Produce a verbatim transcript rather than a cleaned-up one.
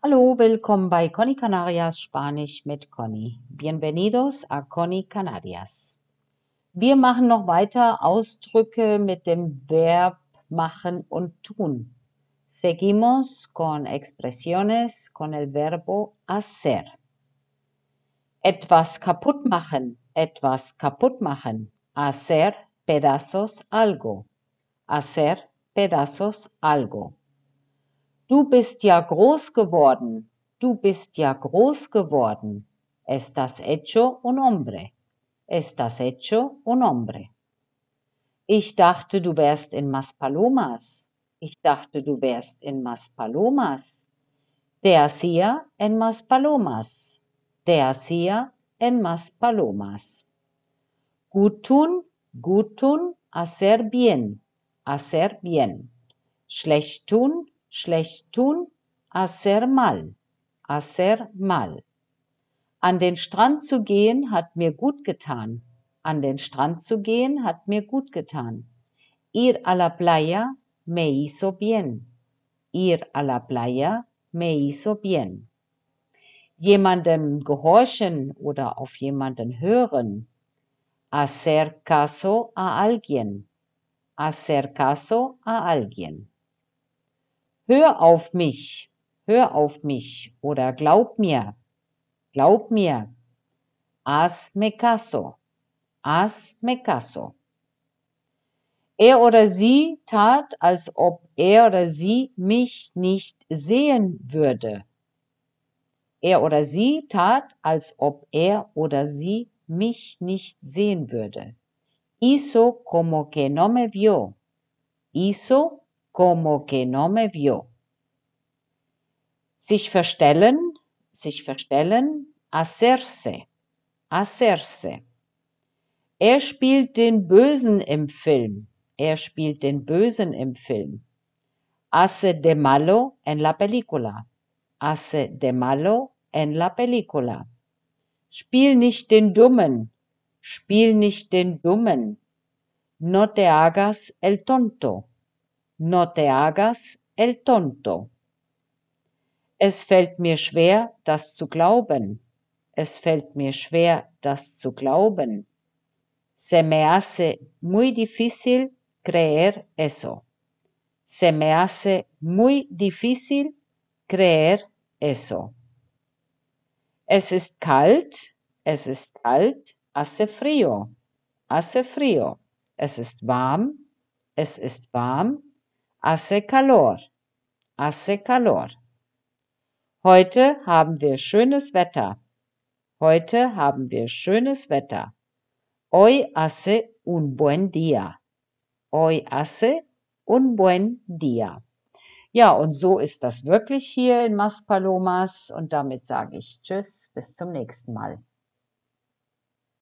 Hallo, willkommen bei Conny Canarias Spanisch mit Conny. Bienvenidos a Conny Canarias. Wir machen noch weiter Ausdrücke mit dem Verb machen und tun. Seguimos con expresiones con el verbo hacer. Etwas kaputt machen, etwas kaputt machen. Hacer pedazos algo. Hacer pedazos algo. Du bist ja groß geworden. Du bist ja groß geworden. Estás hecho un hombre. Estás hecho un hombre. Ich dachte, du wärst in Maspalomas. Ich dachte, du wärst in Maspalomas. Te hacía en Maspalomas. Te hacía en Maspalomas. Gut tun, gut tun, hacer bien. Hacer bien. Schlecht tun, schlecht tun, hacer mal, hacer mal. An den Strand zu gehen hat mir gut getan. An den Strand zu gehen hat mir gut getan. Ir a la playa me hizo bien. Ir a la playa me hizo bien. Jemandem gehorchen oder auf jemanden hören. Hacer caso a alguien. Hacer caso a alguien. Hör auf mich, hör auf mich oder glaub mir, glaub mir. Hazme caso, hazme caso. Er oder sie tat, als ob er oder sie mich nicht sehen würde. Er oder sie tat, als ob er oder sie mich nicht sehen würde. Hizo como que no me vio. Hizo como que no me vio. Sich verstellen, sich verstellen, hacerse, hacerse. Er spielt den Bösen im Film. Er spielt den Bösen im Film. Hace de malo en la película. Hace de malo en la película. Spiel nicht den Dummen. Spiel nicht den Dummen. No te hagas el tonto. No te hagas el tonto. Es fällt mir schwer, das zu glauben. Es fällt mir schwer, das zu glauben. Se me hace muy difícil creer eso. Se me hace muy difícil creer eso. Es ist kalt, es ist kalt, hace frío, hace frío. Es ist warm, es ist warm, hace calor, hace calor. Heute haben wir schönes Wetter. Heute haben wir schönes Wetter. Hoy hace un buen día. Hoy hace un buen día. Ja, und so ist das wirklich hier in Maspalomas. Und damit sage ich Tschüss, bis zum nächsten Mal.